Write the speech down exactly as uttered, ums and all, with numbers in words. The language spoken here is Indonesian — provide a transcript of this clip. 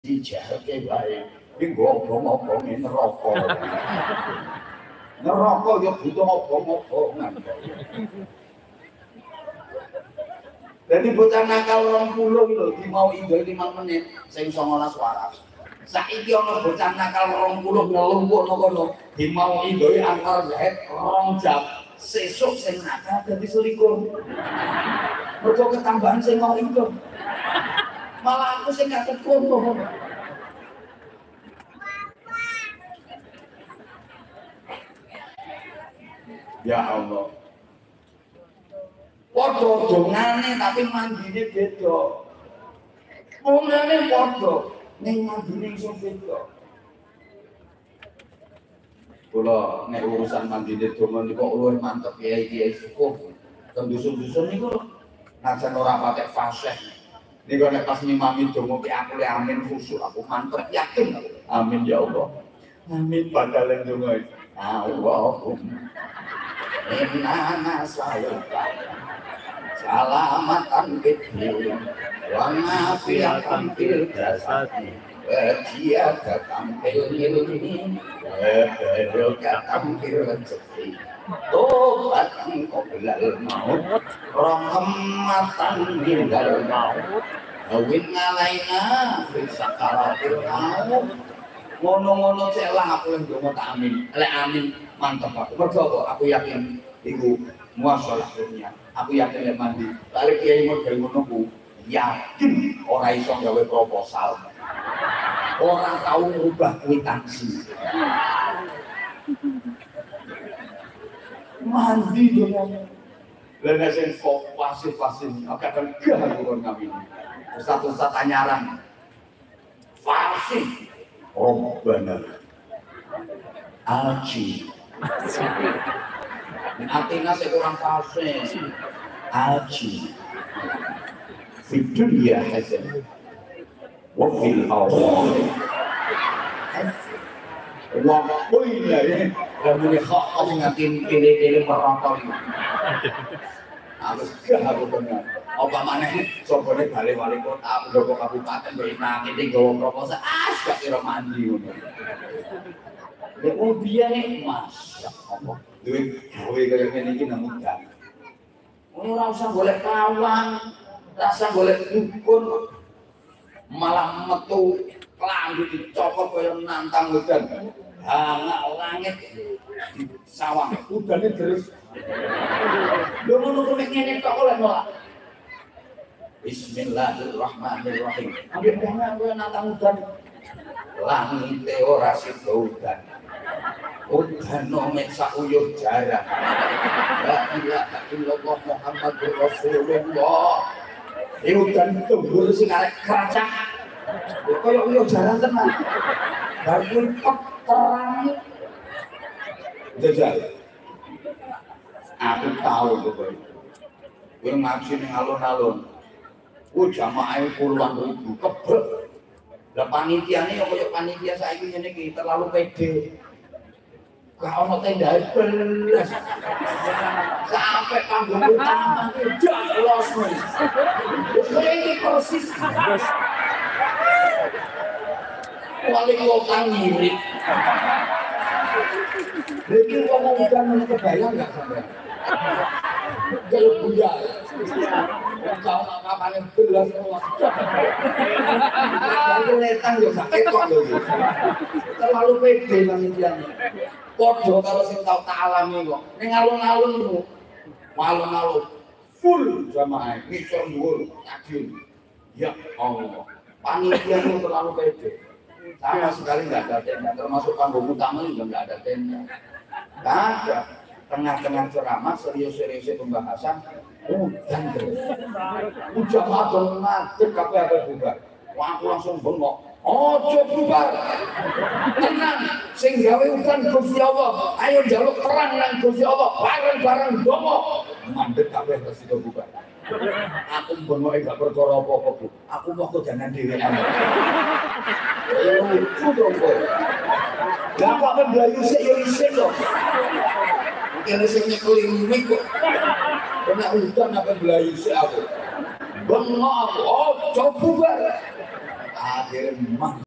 dijahke bae. Iki ngobong-ngobonge neraka. Neraka ya butuh ngobong-ngobongan. Jadi bocah nakal rong puluh lho dimau indo lima menit sing songolas waras. Saiki ana bocah nakal rong puluh ngelumpukno kono dimau indoe antar zahid rong jam. Sesuk sing nakal dadi selikur. Mergo ketambahan sing mau indo. Malah aku sing kaget kono. Ya Allah. Padha dongane tapi mandine beda. Wongane padha ning mandine iso beda. Kula nek urusan mandine donga niku luwih mantep kiai-kiai sepuh. Dusun-dusun niku najan ora patek fasih. Niku nek pas ngimami donga ki aku le amin khusyuk aku mantep yakin. Amin ya Allah. Amin padahal donga. Allahumma inna nas'aluka salamatan fid-din wa afiatan fil jasadi wa ziyadatan fil ilmi wa barakatan fil rizqi tobatan qoblal maut rahmatan minal maut awin alaina fi sakaratil maut ngono-ngono cek lah aku yang donga tak amin lek amin mantep aku mergo aku yakin iku muasalah dunia aku yakin lek mandi lek kiai model ngono ku yakin ora iso gawe proposal ora tau ngubah kwitansi mandi dunia lek sing fasih-fasih akan gah kon kami ustaz-ustaz tanyaran fasih Rabbana Aji Atina sekurang fase Aji Fi dunia hasan Wa fil akhirati Wa qulna ya Lamuni khakka ngatin kele-kele merokok Harus gak aku benar apa maneh sopone bali wali kota Pendopo kabupaten kok nang iki gawa proposal ah gak kira mandi ngono. Ya wong biyane Mas apa duwe gawe kaya ngene iki nang mudah. Ora usah golek kawan, ora usah golek dukun. Malah metu klambi dicopot kaya nantang udan. Hangak langit di sawah udane terus. Lho ngono kok ngene kok oleh nolak. Bismillahirrahmanirrahim. Ambil dana gue nantang udan. Langit ora sida udan. Udan nomek sakuyuh jarak. La ilaha illallah Muhammadur Rasulullah. Ini udan tembur sing arek keracak. Kaya uyuh jaran tenan. Baru terang. Jajal. Aku tahu kok. Kowe ngaji ning alun-alun. Oh jamaah puluhan ribu kebek. Lah panitiane yo koyo panitia saiki ngene iki terlalu pede. Gak ono tenda belas. Sampai panggung utama iki los wis. Wis iki persis. Wali kota ngirit. Iki ngomong udan kebayang enggak sampean? Kalau buyar kau apa-apa yang belas kalau letang juga sakit kok terlalu pede manitiane podo kalau sing tau tak alami kok ning alun-alun lho alun-alun full jamaah ngisor dhuwur tajin ya Allah panitiane terlalu pede sama sekali enggak ada tenda termasuk panggung utama juga enggak ada tenda enggak ada tengah-tengah ceramah serius-serius pembahasan udan terus udah madon ngadeg kabeh apa bubar aku langsung bengok ojo bubar tenang sing gawe udan Gusti Allah ayo njaluk terang nang Gusti Allah bareng-bareng donga mandeg kabeh terus itu bubar aku bengok gak perkara apa-apa Bu aku mau kedanan dhewean ayo lucu dong kok gak apa-apa mlayu sik yo isih kok kene sing nyekeli mik kok. Kena udan apa belayu sik aku. Bengok aku, oh coba bubar. akhirnya